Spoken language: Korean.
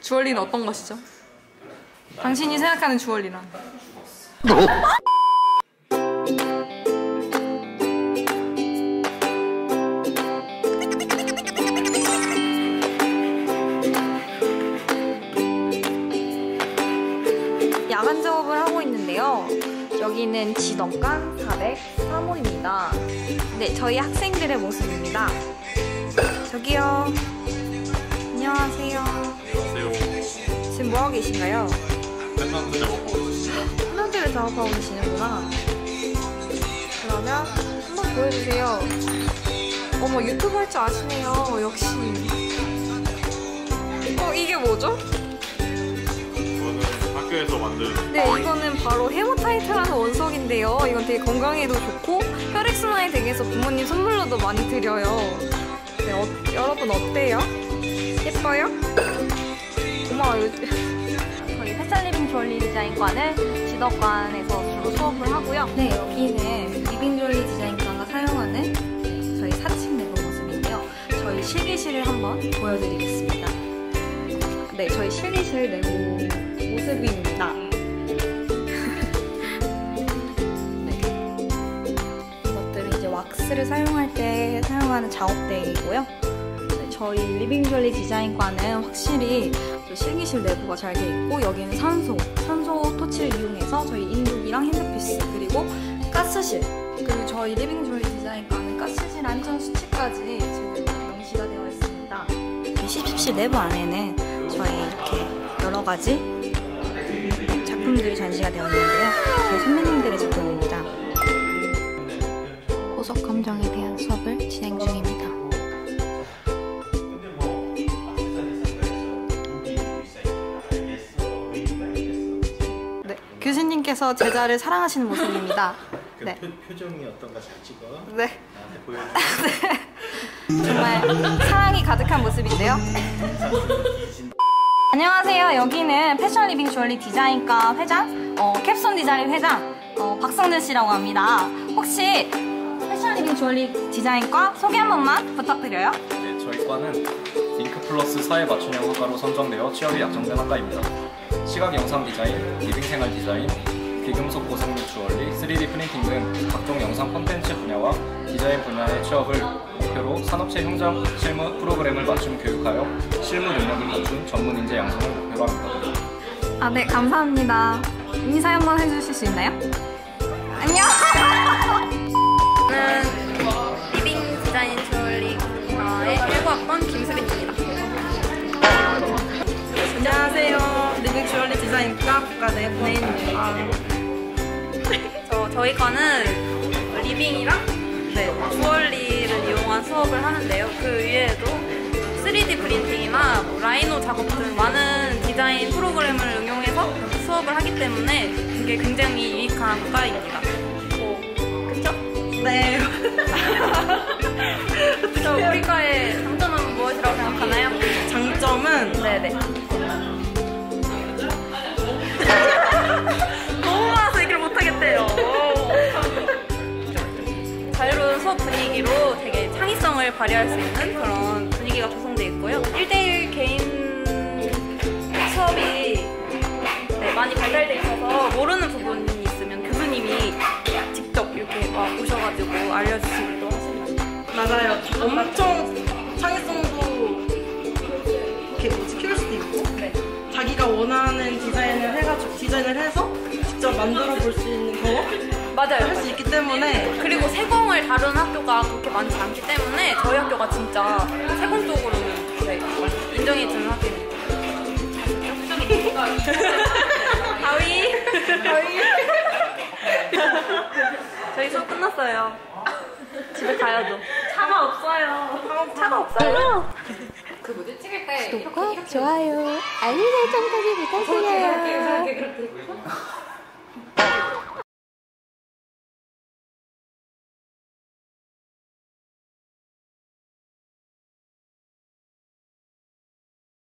주얼리는 어떤 것이죠? 당신이 생각하는 주얼리란? 야간 작업을 하고 있는데요. 여기는 지덕관 403호입니다. 네, 저희 학생들의 모습입니다. 저기요. 안녕하세요. 안녕하세요. 지금 뭐하고 계신가요? 펜던트 작업하고 있어요. 펜던트를 작업하고 계시는구나. 그러면 한번 보여주세요. 어머, 유튜브 할 줄 아시네요. 역시. 이게 뭐죠? 이거는 학교에서 만든. 네, 이거는 바로 헤모타이트라는 원석인데요. 이건 되게 건강에도 좋고 혈액순환이 되게 해서 부모님 선물로도 많이 드려요. 네, 여러분 어때요? 예뻐요? 고마워요. 저희 패션리빙 주얼리 디자인과는 지덕관에서 주로 수업을 하고요. 네, 여기는 리빙 주얼리 디자인과가 사용하는 저희 4층 내부 모습인데요. 저희 실기실을 한번 보여드리겠습니다. 네, 저희 실기실 내부 모습입니다. 네. 이것들은 이제 왁스를 사용할 때 사용하는 작업대이고요. 네, 저희 리빙 주얼리 디자인과는 확실히 실기실 내부가 잘 돼 있고, 여기는 산소 토치를 이용해서 저희 인두기랑 핸드피스, 그리고 가스실, 그리고 저희 리빙 주얼리 디자인과는 가스실 안전 수칙까지 지금 명시가 되어 있습니다. 실습실 내부 안에는 저희 이렇게 여러 가지 작품들이 전시가 되어 있는데요. 저희 선배님들의 작품입니다. 보석 검정에 대한 수업을 진행 중입니다. 네, 교수님께서 제자를 사랑하시는 모습입니다. 그 네. 표정이 어떤가 잘 찍어. 네. 나한테 보여줘. 네. 정말 사랑이 가득한 모습인데요. 안녕하세요. 여기는 패션 리빙 주얼리 디자인과 회장, 캡손 디자인 회장 박성준 씨라고 합니다. 혹시 패션 리빙 주얼리 디자인과 소개 한 번만 부탁드려요. 네, 저희 과는 링크 플러스 사회 맞춤형 학과로 선정되어 취업이 약정된 학과입니다. 시각 영상 디자인, 리빙 생활 디자인, 비금속 고생물 주얼리, 3D 프린팅 등 각종 영상 콘텐츠 분야와 디자인 분야의 취업을 목표로 산업체 현장 실무 프로그램을 맞춤 교육하여 실무 능력을 갖춘 전문 인재 양성을 목표로 합니다. 아, 네, 감사합니다. 인사 한번 해주실 수 있나요? 안녕! 저는 리빙 디자인 주얼리의 19학번 김수빈입니다. 안녕하세요. 리빙 주얼리 디자인과 국가대 문혜인입니다. 저희 과는 리빙이랑 주얼리를 이용한 수업을 하는데요. 그 외에도 3D 프린팅이나 라이노 작업 등 많은 디자인 프로그램을 응용해서 수업을 하기 때문에 그게 굉장히 유익한 과입니다. 그쵸? 네. 저 우리 과의 장점은 무엇이라고 생각하나요? 장점은 네네. 너무 많아서 얘기를 못하겠대요. 자유로운 수업 분위기로 되게 창의성을 발휘할 수 있는 그런 분위기가 조성되어 있고요. 1대1 개인 수업이 많이 발달되어 있어서 모르는 부분이 있으면 교수님이 직접 이렇게 막 오셔가지고 알려주시기도 하십니다. 맞아요. 엄청 창의성도 이렇게 키울 수도 있고, 자기가 원하는 디자인을 해서 직접 만들어 볼 수 있는 경험? 맞아요. 할 수 있기 때문에. 그리고 세공을 다루는 학교가 그렇게 많지 않기 때문에 저희 학교가 진짜 세공 쪽으로는 인정해주는 학교입니다. 가위. 저희 수업 끝났어요. 집에 가야죠. 차가 없어요. 차가 없어요. 그 뭐지? 찍을 때 구독과 좋아요, 알림 설정까지 부탁드려요. 그렇게